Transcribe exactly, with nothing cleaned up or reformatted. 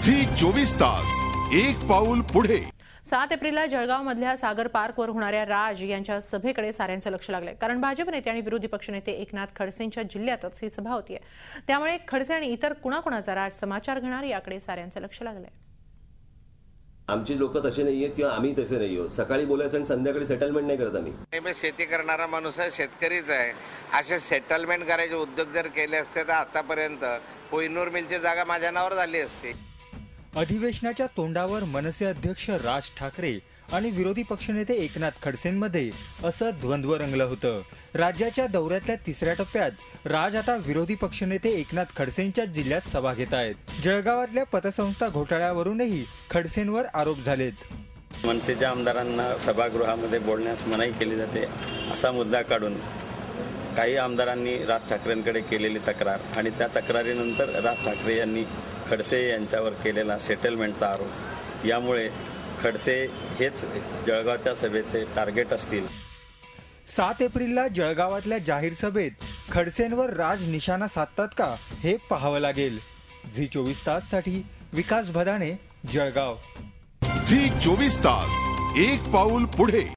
Zee चोवीस तास एक पाऊल पुढे। सात एप्रिलला जळगाव मधल्या सागर पार्कवर होणाऱ्या राज यांच्या सभेकडे साऱ्यांचं लक्ष लागलंय। कारण भाजप नेते आणि विरोधी पक्षनेते एकनाथ खडसेंच्या जिल्ह्यातच ही सभा होतीये, त्यामुळे खडसे आणि इतर कुणाकुणाचा राज समाचार घेणार याकडे साऱ्यांचं लक्ष लागलंय। आमची लोक तसे नाहीये किंवा आम्ही तसे नाही आहोत। सकाळी बोलायचं आणि संध्याकाळी सेटलमेंट नाही करत आम्ही। मी शेती करणारा माणूस आहे, शेतकरीच आहे। असे सेटलमेंट करायचे उद्योग जर केले असते तर आतापर्यंत कोहिनूर मिलची जागा माझ्या नावावर झाली असती। अधिवेशनाच्या तोंडावर मनसे अध्यक्ष राज ठाकरे आणि विरोधी पक्षनेते एकनाथ खडसेंमध्ये असं द्वंद्व रंगलं होतं। राज्याच्या दौऱ्यातल्या तिसऱ्या टप्प्यात राज आता विरोधी पक्षनेते एकनाथ खडसेंच्या जिल्ह्यात सभा घेत आहेत। जळगावातल्या पतसंस्था घोटाळ्यावरूनही खडसेंवर आरोप झालेत। मनसेच्या आमदारांना सभागृहामध्ये बोलण्यास मनाई केली जाते असा मुद्दा काढून काही आमदारांनी राज ठाकरेंकडे केलेली तक्रार आणि त्या तक्रारीनंतर राज ठाकरे यांनी खडसे यांच्यावर केलेला सेटलमेंटचा आरोप, यामुळे खडसे हेच जळगावच्या सभेचे टार्गेट असतील। सात एप्रिलला जळगावातल्या जाहीर सभेत खडसेंवर राज निशाणा साधतात का हे पाहावं लागेल। झी चोवीस तास साठी विकास भदाणे, जळगाव। झी चोवीस तास एक पाऊल पुढे।